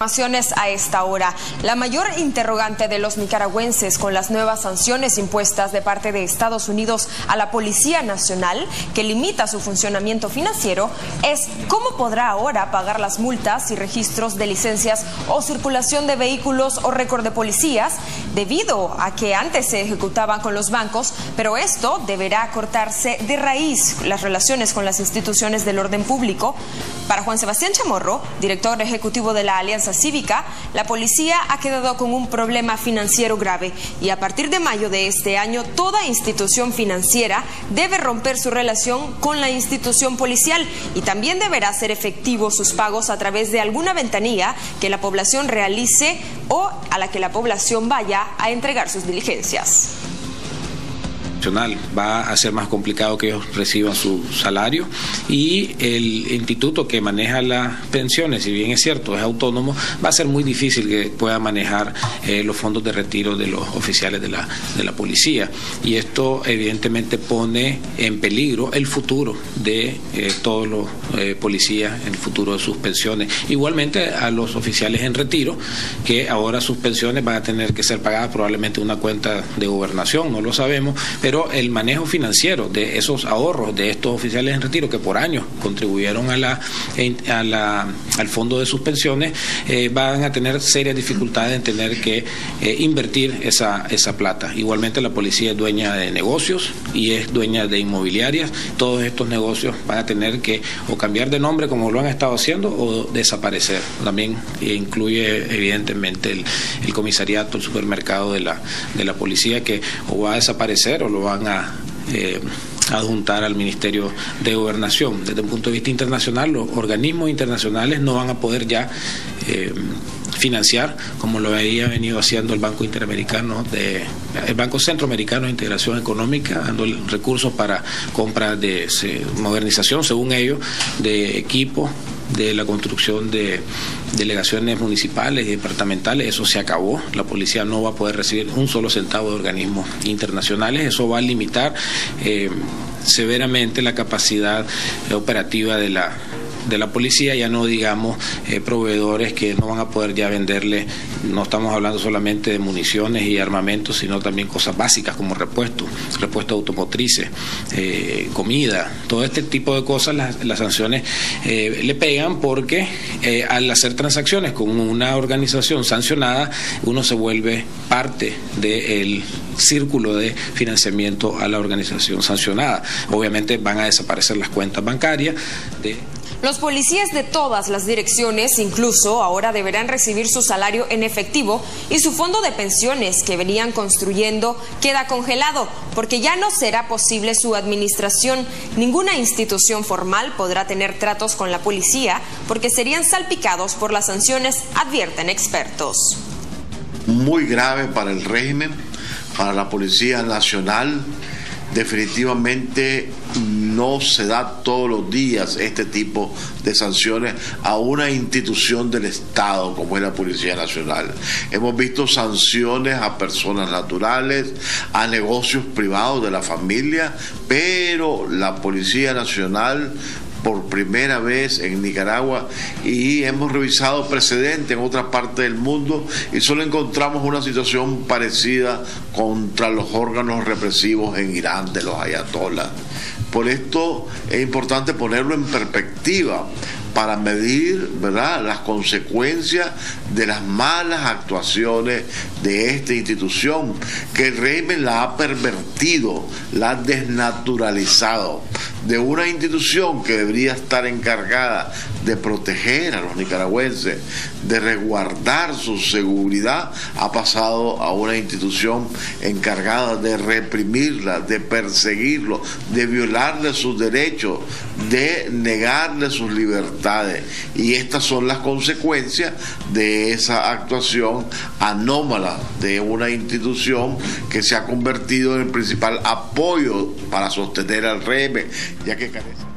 A esta hora, la mayor interrogante de los nicaragüenses con las nuevas sanciones impuestas de parte de Estados Unidos a la Policía Nacional, que limita su funcionamiento financiero, es cómo podrá ahora pagar las multas y registros de licencias o circulación de vehículos o récord de policías, debido a que antes se ejecutaban con los bancos, pero esto deberá cortarse de raíz las relaciones con las instituciones del orden público. Para Juan Sebastián Chamorro, director ejecutivo de la Alianza Cívica, la policía ha quedado con un problema financiero grave y a partir de mayo de este año toda institución financiera debe romper su relación con la institución policial y también deberá hacer efectivos sus pagos a través de alguna ventanilla que la población realice o a la que la población vaya a entregar sus diligencias. Va a ser más complicado que ellos reciban su salario y el instituto que maneja las pensiones, si bien es cierto, es autónomo, va a ser muy difícil que pueda manejar los fondos de retiro de los oficiales de la policía, y esto evidentemente pone en peligro el futuro de todos los policías, el futuro de sus pensiones. Igualmente a los oficiales en retiro, que ahora sus pensiones van a tener que ser pagadas probablemente en una cuenta de gobernación, no lo sabemos, pero el manejo financiero de esos ahorros de estos oficiales en retiro que por años contribuyeron al fondo de sus pensiones, van a tener serias dificultades en tener que invertir esa plata. Igualmente la policía es dueña de negocios y es dueña de inmobiliarias. Todos estos negocios van a tener que o cambiar de nombre como lo han estado haciendo o desaparecer. También incluye evidentemente el comisariato, el supermercado de la policía, que o va a desaparecer o lo van a adjuntar al Ministerio de Gobernación. Desde un punto de vista internacional, los organismos internacionales no van a poder ya financiar como lo había venido haciendo el Banco Interamericano, el Banco Centroamericano de Integración Económica, dando recursos para compras de modernización, según ellos, de equipos, de la construcción de delegaciones municipales y departamentales. Eso se acabó. La policía no va a poder recibir un solo centavo de organismos internacionales. Eso va a limitar severamente la capacidad operativa de la policía, ya no digamos proveedores que no van a poder ya venderle. No estamos hablando solamente de municiones y armamentos, sino también cosas básicas como repuestos automotrices, comida, todo este tipo de cosas. Las sanciones le pegan porque al hacer transacciones con una organización sancionada, uno se vuelve parte del círculo de financiamiento a la organización sancionada. Obviamente van a desaparecer las cuentas bancarias Los policías de todas las direcciones incluso ahora deberán recibir su salario en efectivo y su fondo de pensiones que venían construyendo queda congelado porque ya no será posible su administración. Ninguna institución formal podrá tener tratos con la policía porque serían salpicados por las sanciones, advierten expertos. Muy grave para el régimen, para la Policía Nacional. Definitivamente no se da todos los días este tipo de sanciones a una institución del Estado como es la Policía Nacional. Hemos visto sanciones a personas naturales, a negocios privados de la familia, pero la Policía Nacional por primera vez en Nicaragua, y hemos revisado precedentes en otras partes del mundo y solo encontramos una situación parecida contra los órganos represivos en Irán de los ayatolás. Por esto es importante ponerlo en perspectiva para medir, ¿verdad?, las consecuencias de las malas actuaciones de esta institución, que el régimen la ha pervertido, la ha desnaturalizado. De una institución que debería estar encargada de proteger a los nicaragüenses, de resguardar su seguridad, ha pasado a una institución encargada de reprimirla, de perseguirlo, de violarle sus derechos, de negarle sus libertades. Y estas son las consecuencias de esa actuación anómala de una institución que se ha convertido en el principal apoyo para sostener al régimen, ya que carece